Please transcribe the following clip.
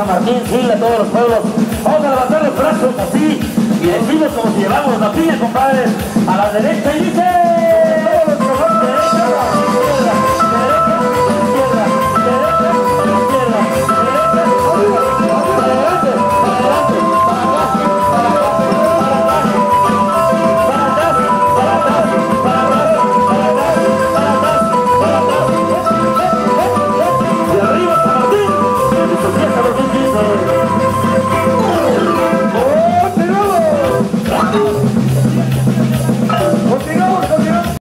San Martín, Gil, a todos los pueblos. Vamos a levantar los brazos así y decimos como si llevamos la piña, compadres, a la derecha y dice...